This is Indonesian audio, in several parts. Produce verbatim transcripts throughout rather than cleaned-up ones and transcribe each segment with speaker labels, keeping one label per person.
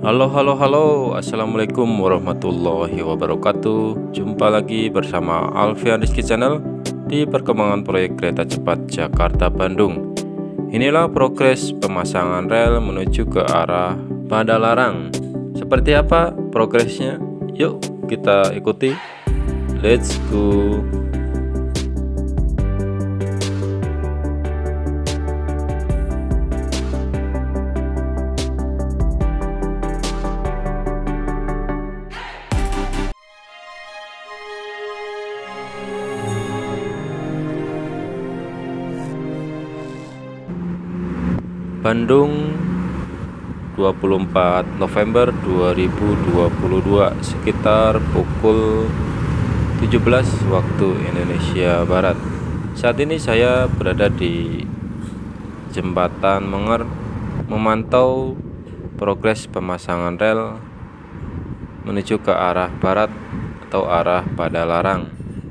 Speaker 1: Halo, halo, halo. Assalamualaikum warahmatullahi wabarakatuh. Jumpa lagi bersama Alfian Rizky Channel di perkembangan proyek kereta cepat Jakarta-Bandung. Inilah progres pemasangan rel menuju ke arah Padalarang. Seperti apa progresnya? Yuk kita ikuti. Let's go. Bandung, dua puluh empat November dua ribu dua puluh dua, sekitar pukul tujuh belas waktu Indonesia Barat. Saat ini saya berada di Jembatan Menger, memantau progres pemasangan rel menuju ke arah barat atau arah Padalarang.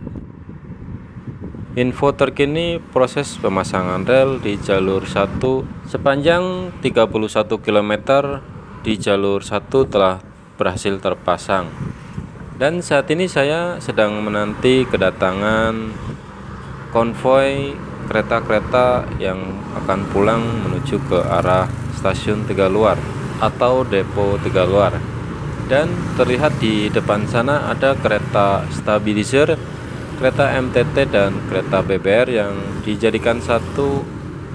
Speaker 1: Info terkini proses pemasangan rel di jalur satu sepanjang tiga puluh satu kilometer di jalur satu telah berhasil terpasang. Dan saat ini saya sedang menanti kedatangan konvoi kereta-kereta yang akan pulang menuju ke arah stasiun Tegaluar atau depo Tegaluar. Dan terlihat di depan sana ada kereta stabilizer, kereta M T T dan kereta B B R yang dijadikan satu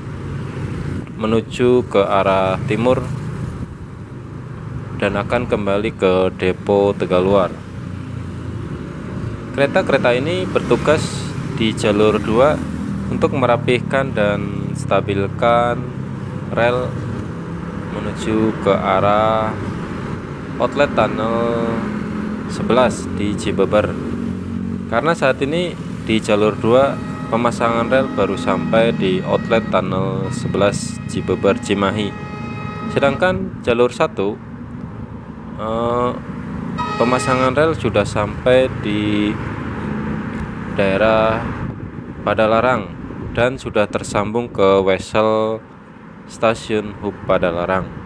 Speaker 1: menuju ke arah timur dan akan kembali ke depo Tegaluar. Kereta-kereta ini bertugas di jalur dua untuk merapihkan dan stabilkan rel menuju ke arah outlet tunnel sebelas di Cibeber. Karena saat ini di jalur dua pemasangan rel baru sampai di outlet tunnel sebelas Cibeber Cimahi. Sedangkan jalur satu eh, pemasangan rel sudah sampai di daerah Padalarang dan sudah tersambung ke Wesel Stasiun Hub Padalarang.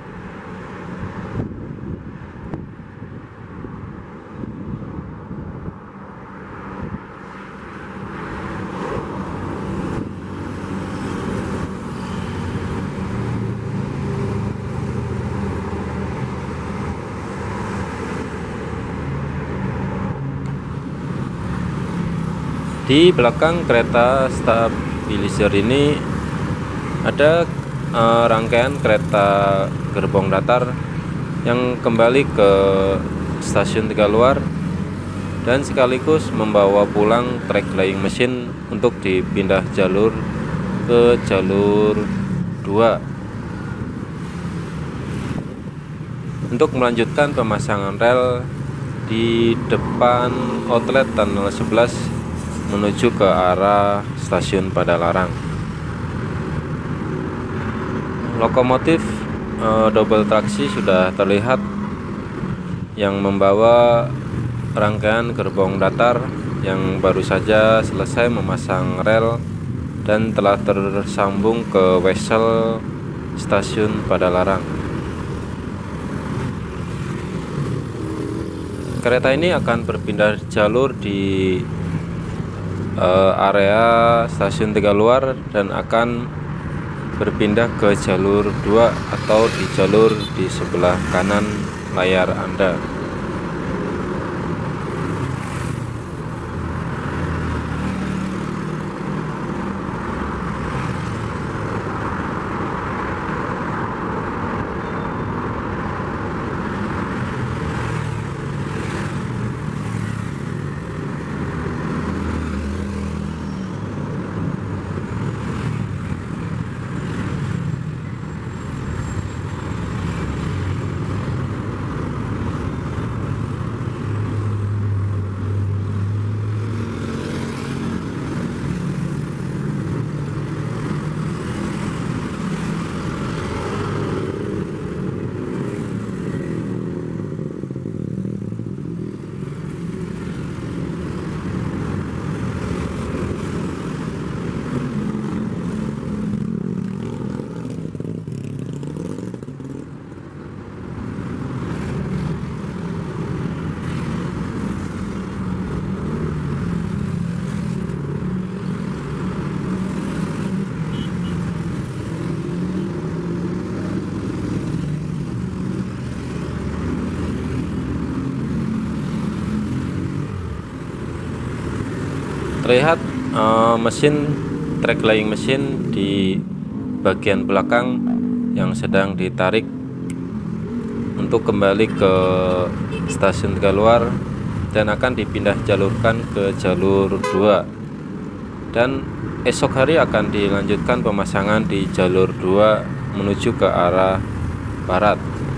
Speaker 1: Di belakang kereta stabilizer ini ada uh, rangkaian kereta gerbong datar yang kembali ke stasiun Tegaluar dan sekaligus membawa pulang trek laying mesin untuk dipindah jalur ke jalur dua untuk melanjutkan pemasangan rel di depan outlet tunnel sebelas menuju ke arah stasiun Padalarang. Lokomotif e, double traksi sudah terlihat yang membawa rangkaian gerbong datar yang baru saja selesai memasang rel dan telah tersambung ke Wesel Stasiun Padalarang. Kereta ini akan berpindah jalur di Uh, area stasiun Tegaluar dan akan berpindah ke jalur dua atau di jalur di sebelah kanan layar Anda. Terlihat uh, mesin track laying mesin di bagian belakang yang sedang ditarik untuk kembali ke stasiun Tegaluar dan akan dipindah jalurkan ke jalur dua, dan esok hari akan dilanjutkan pemasangan di jalur dua menuju ke arah barat.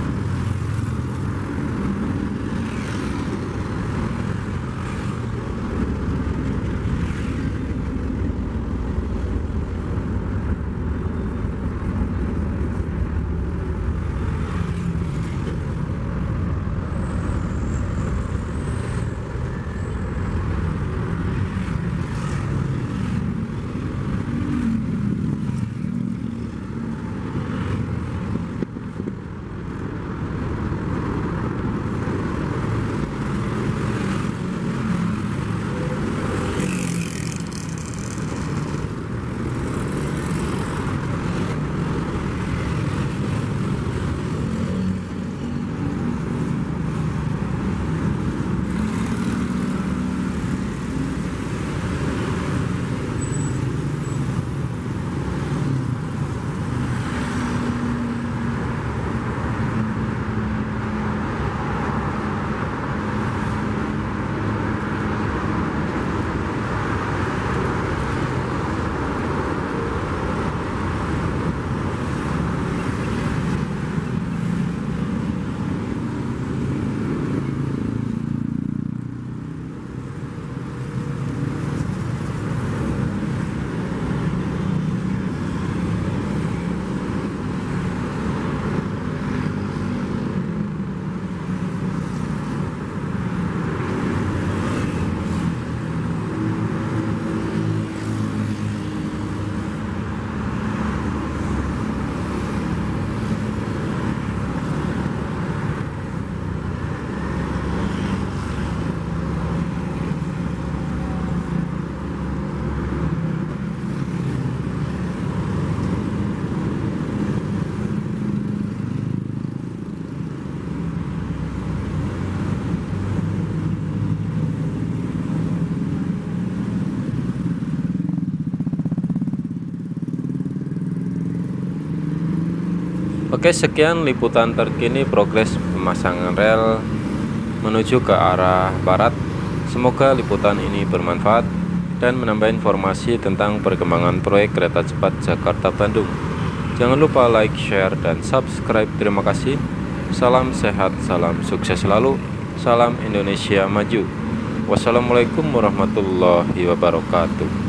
Speaker 1: Oke, sekian liputan terkini progres pemasangan rel menuju ke arah barat. Semoga liputan ini bermanfaat dan menambah informasi tentang perkembangan proyek kereta cepat Jakarta-Bandung. Jangan lupa like, share, dan subscribe. Terima kasih. Salam sehat, salam sukses selalu. Salam Indonesia Maju. Wassalamualaikum warahmatullahi wabarakatuh.